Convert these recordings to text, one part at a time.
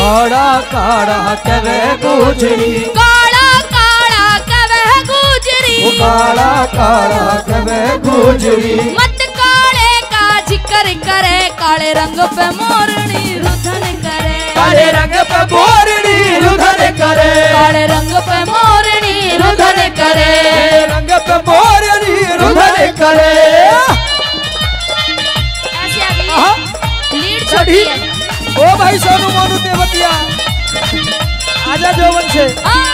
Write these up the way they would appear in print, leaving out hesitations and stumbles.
काड़ा काड़ा कवे गुजरी, काड़ा काड़ा कवे गुजरी, काड़ा काड़ा कवे गुजरी। मत काले का जिक्र करे, काले रंग पे मोरनी रुधन करे, काले रंग पे मोरनी रुधन करे, काले रंग पे मोरनी रुधन करे, रंग पे मोरनी रुधन करे। ऐसे आ गई लीड चढ़ी। छोटी है। ओ भाई सोनू मोनू तेवतिया आजा जोवन से।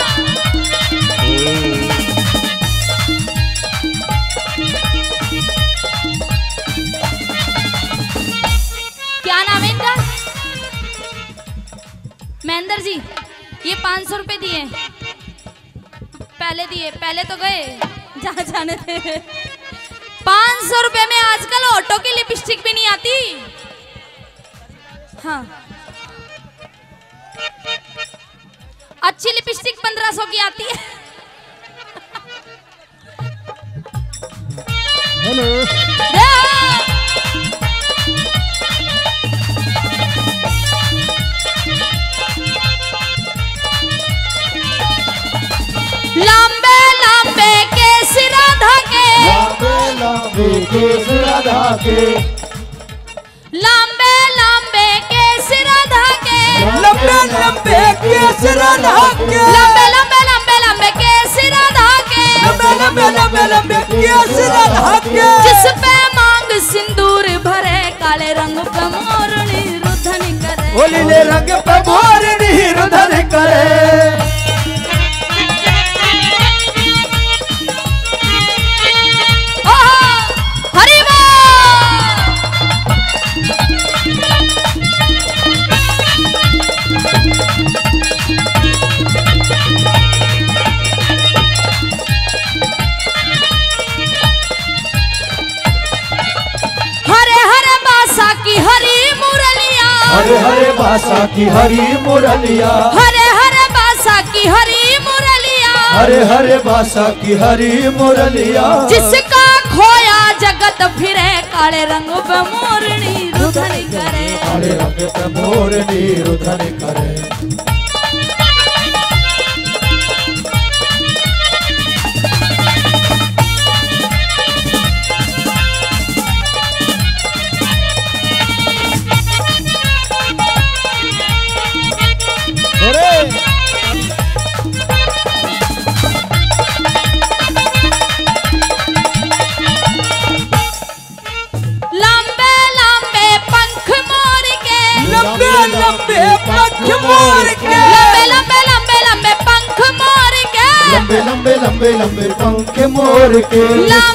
क्या नाम है इनका? महेंद्र जी, ये 500 रुपए दिए, पहले दिए, पहले तो गए, जहाँ जाने थे। 500 रुपए में आजकल ऑटो की लिपस्टिक भी नहीं आती। हाँ, अच्छी लिपस्टिक 1500 की आती है। हेलो लंबे लंबे केस राधा के, लंबे लंबे केस राधा के, लंबे लंबे केस राधा के, लंबे लंबे केस राधा के, लंबे लंबे लंबे लंबे केस राधा के, लंबे लंबे लंबे लंबे केस राधा के। जिस पे मांग सिंदूर भरे, काले रंग पे मोरनी रुधन करे, ओ लीले रंग पे मोरनी रुधन करे। हरि बोल। हरे हरे बासा की हरी मुरलिया, हरे हरे बासा की हरी मुरलिया, हरे हरे बासा की हरी मुरलिया, हरे हरे बासा की हरी मुरलिया। जिसका खोया जगत फिरे, काले रंग पे मोरनी रुधन करे, काले रंग पे मोरनी रुधन करे। लंबे लंबे पंख मोर के, लंबे लंबे पंख मोर के, लंबे लंबे लंबे लंबे पंख मोर के, लंबे लंबे लंबे लंबे पंख मोर के,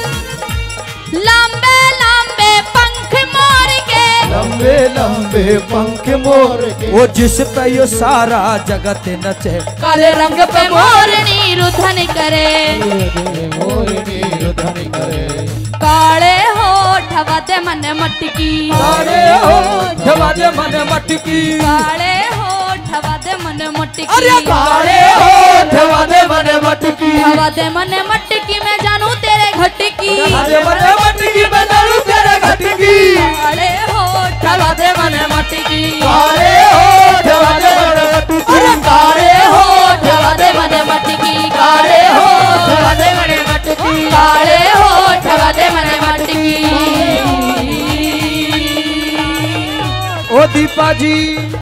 लंबे लंबे पंख मोर के, लंबे लंबे पंख मोर के। वो जिस पे यो सारा जगत नचे, काले रंग पे मोरनी रुधन करे, मोरनी रुधन करे। काले होठ वादे मन मटकी, काले होठ वादे मन मटकी, काले होठ वादे मन मटकी, अरे काले होठ वादे मन मटकी, वादे मन मटकी मैं जानू तेरे घटकी, वादे मन मटकी मैं जानू तेरे घटकी, काले होठ वादे मन मटकी, काले होठ वादे मन मटकी, अरे काले होठ वादे मन मटकी, काले होठ वादे मन मटकी, काले होठ वादे मन मटकी। ओ दीपा जी।